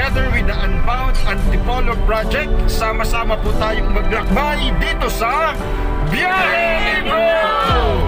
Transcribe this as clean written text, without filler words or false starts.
together with the Unbound Antipolo Project, sama-sama po tayong maglakbay dito sa Biyahe Libro!